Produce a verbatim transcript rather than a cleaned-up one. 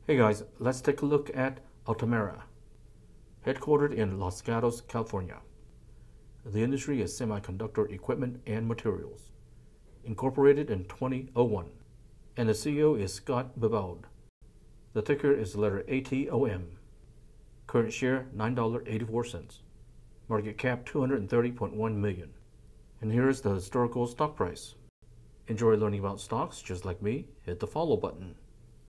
Hey guys, let's take a look at Atomera. Headquartered in Los Gatos, California. The industry is semiconductor equipment and materials. Incorporated in twenty oh one. And the C E O is Scott Bibald. The ticker is the letter A T O M. Current share nine dollars and eighty-four cents. Market cap two hundred thirty point one million dollars. And here is the historical stock price. Enjoy learning about stocks just like me? Hit the follow button.